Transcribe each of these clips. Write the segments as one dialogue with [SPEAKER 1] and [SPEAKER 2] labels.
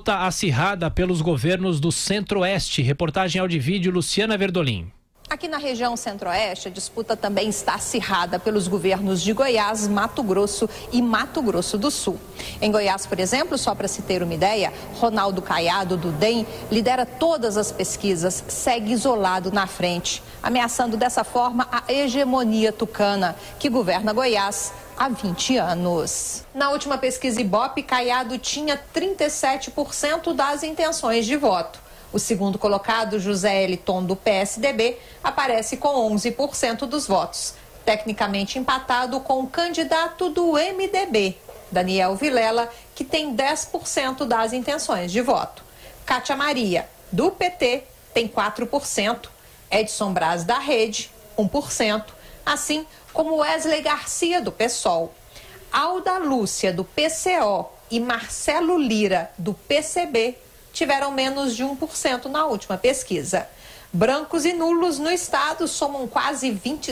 [SPEAKER 1] Está acirrada pelos governos do Centro-Oeste. Reportagem áudio e vídeo, Luciana Verdolim.
[SPEAKER 2] Aqui na região Centro-Oeste, a disputa também está acirrada pelos governos de Goiás, Mato Grosso e Mato Grosso do Sul. Em Goiás, por exemplo, só para se ter uma ideia, Ronaldo Caiado, do DEM, lidera todas as pesquisas, segue isolado na frente, ameaçando dessa forma a hegemonia tucana, que governa Goiás há 20 anos. Na última pesquisa Ibope, Caiado tinha 37% das intenções de voto. O segundo colocado, José Eliton, do PSDB, aparece com 11% dos votos, tecnicamente empatado com o candidato do MDB, Daniel Vilela, que tem 10% das intenções de voto. Cátia Maria, do PT, tem 4%, Edson Braz, da Rede, 1%, assim como Wesley Garcia, do PSOL. Alda Lúcia, do PCO, e Marcelo Lira, do PCB, tiveram menos de 1% na última pesquisa. Brancos e nulos no estado somam quase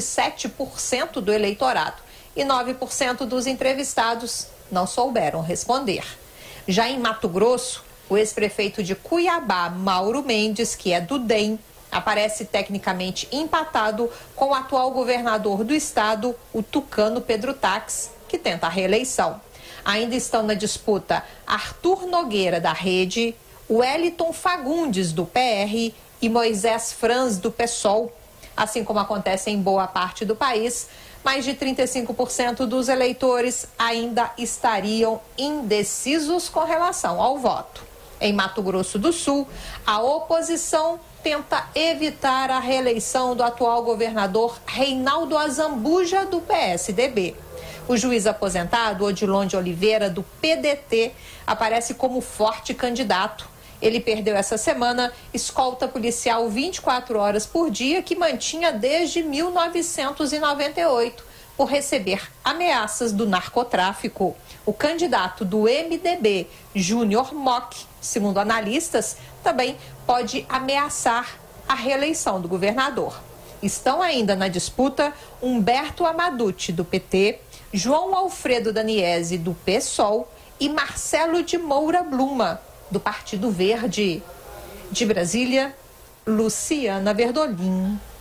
[SPEAKER 2] 27% do eleitorado e 9% dos entrevistados não souberam responder. Já em Mato Grosso, o ex-prefeito de Cuiabá, Mauro Mendes, que é do DEM, aparece tecnicamente empatado com o atual governador do estado, o tucano Pedro Tax, que tenta a reeleição. Ainda estão na disputa Arthur Nogueira, da Rede, Wellington Fagundes, do PR, e Moisés Franz, do PSOL. Assim como acontece em boa parte do país, mais de 35% dos eleitores ainda estariam indecisos com relação ao voto. Em Mato Grosso do Sul, a oposição tenta evitar a reeleição do atual governador Reinaldo Azambuja, do PSDB. O juiz aposentado, Odilon de Oliveira, do PDT, aparece como forte candidato. Ele perdeu essa semana escolta policial 24 horas por dia, que mantinha desde 1998, por receber ameaças do narcotráfico. O candidato do MDB, Júnior Mock, segundo analistas, também pode ameaçar a reeleição do governador. Estão ainda na disputa Humberto Amaduti, do PT, João Alfredo Daniese, do PSOL, e Marcelo de Moura Bluma, do Partido Verde. De Brasília, Luciana Verdolim.